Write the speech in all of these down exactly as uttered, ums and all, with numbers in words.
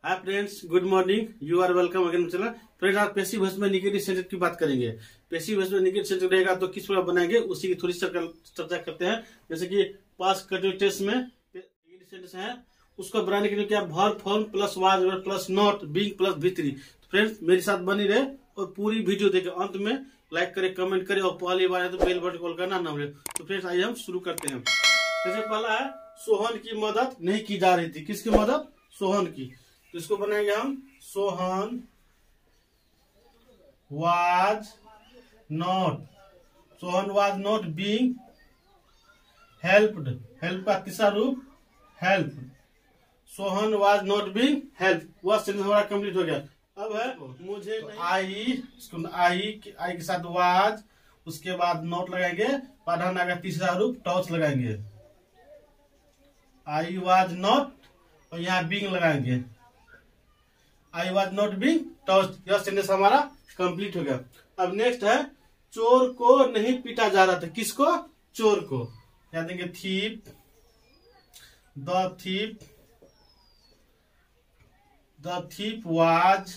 Hi friends, good morning. You are welcome again channel. Friends, आज passive voice में negative sentence की बात करेंगे। पैसिव वॉइस में निगेटिव सेंटेंस रहेगा तो किस प्रकार बनाएंगे उसी की थोड़ी चर्चा करते हैं। जैसे कि पास्ट कंटिन्यूअस में निगेटिव सेंटेंस है, उसको बनाने के लिए क्या verb form plus was plus not being plus V three. Friends, मेरे साथ बनी रहे और पूरी वीडियो देखे अंत में। लाइक करे, कमेंट करे और पहली बार है तो बेल बटन कॉल करना ना भूले। तो फ्रेंड्स, आइए हम शुरू करते हैं। जैसे पहला है, सोहन की मदद नहीं की जा रही थी। किसकी मदद? सोहन की। तो इसको बनाएंगे हम Sohan was not Sohan was not being helped. Help का तीसरा रूप help. Sohan was not being help. वह सेंटेंस हमारा कंप्लीट हो गया। अब है मुझे तो आई आई आई के साथ वाज, उसके बाद नॉट लगाएंगे, पढ़ाना का तीसरा रूप टॉर्च लगाएंगे। आई वाज नॉट और यहाँ बीइंग लगाएंगे। I was not being torch. यह सेंटेंस हमारा कंप्लीट हो गया। अब नेक्स्ट है, चोर को नहीं पीटा जा रहा था। किसको? चोर को। यहाँ देंगे thief. The thief the thief was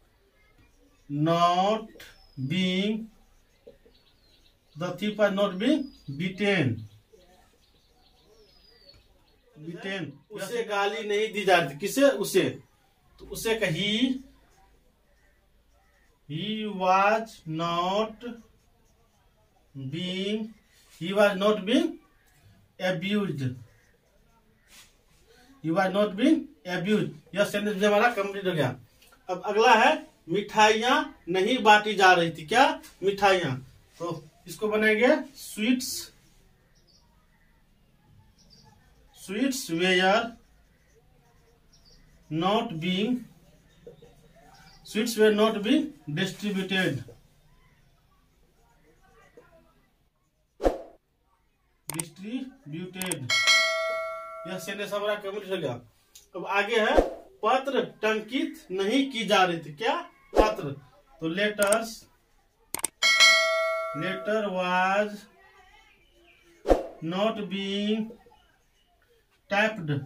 not being the thief was not being beaten. Beaten. उसे गाली नहीं दी जा रही थी। किसे? उसे। तो उसे कही he was not being he was not being abused. He was not being abused. यह सेंटेंस भी हमारा कंप्लीट हो गया। अब अगला है, मिठाइयां नहीं बांटी जा रही थी। क्या? मिठाइयां। तो इसको बनाएंगे sweets sweets were not being sweets were not being distributed distributed। यह सेंटेंस हमारा कंप्लीट हो गया। अब आगे है, पत्र टंकित नहीं की जा रही थी। क्या? पत्र। तो letters letter was not being typed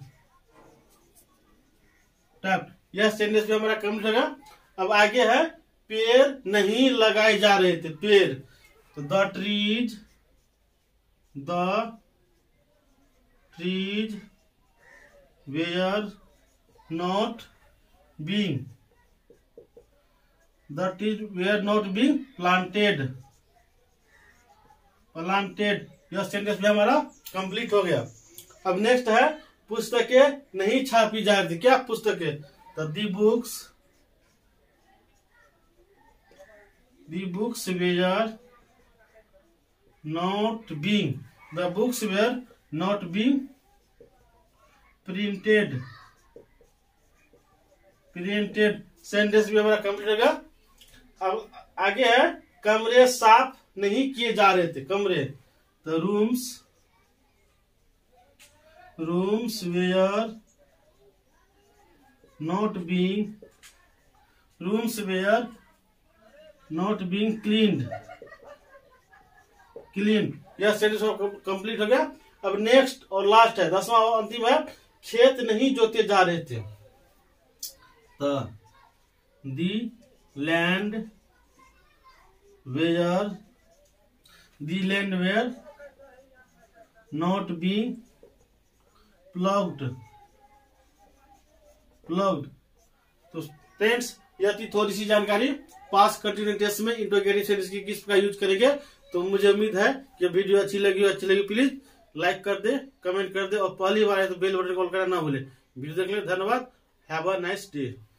type. यह सेंटेंस भी हमारा कंप्लीट होगा। अब आगे है, पेड़ नहीं लगाए जा रहे थे। पेड़। तो the trees the trees were not being the trees were not being planted planted. यह सेंटेंस भी हमारा कंप्लीट हो गया। अब नेक्स्ट है, पुस्तकें नहीं छापी जा रही थी। क्या? पुस्तकें। तो the books the books were not being the books were not being printed printed. Sentence भी हमारा कंप्लीट होगा। अब आगे है, कमरे साफ नहीं किए जा रहे थे। कमरे। तो rooms rooms were not being rooms were not being cleaned cleaned। यह सेंटेंस कंप्लीट हो गया। अब नेक्स्ट और लास्ट है, दसवां और अंतिम है, खेत नहीं जोते जा रहे थे। तो the land were the land were not being plugged plugged. तो फ्रेंड्स, यह थी थोड़ी सी जानकारी पास्ट कंटिन्यूअस टेंस में इंट्रोगेटिव सेंटेंस की किस प्रकार यूज करेंगे। तो मुझे उम्मीद है कि वीडियो अच्छी लगी अच्छी लगी प्लीज लाइक कर दे, कमेंट कर दे और पहली बार है तो बेल बटन कॉल करना ना भूले। वीडियो देखने के लिए धन्यवाद। Have a nice day.